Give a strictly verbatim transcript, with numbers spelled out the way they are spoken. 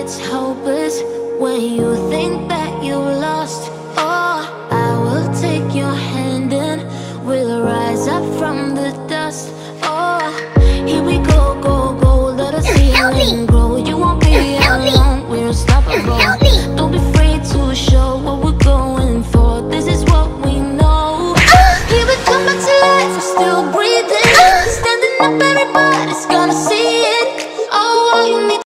it's hopeless when you think that you lost. Oh, I will take your hand and we'll rise up from the dust. Oh, here we go, go, go. Let us heal and grow. You won't be alone, we're unstoppable. Don't be afraid to show what we're going for. This is what we know. Here we come back to life, we're still